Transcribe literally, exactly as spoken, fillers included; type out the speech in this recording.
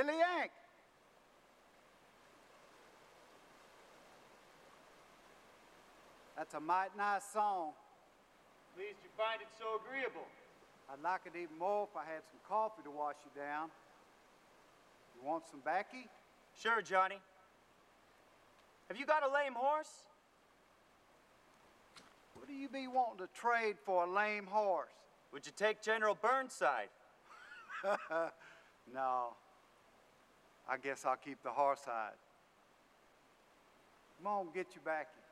Billy Yank. That's a mighty nice song. Pleased you find it so agreeable. I'd like it even more if I had some coffee to wash you down. You want some baccy? Sure, Johnny. Have you got a lame horse? What do you be wanting to trade for a lame horse? Would you take General Burnside? No. I guess I'll keep the horse hide. Come on, get you baccy.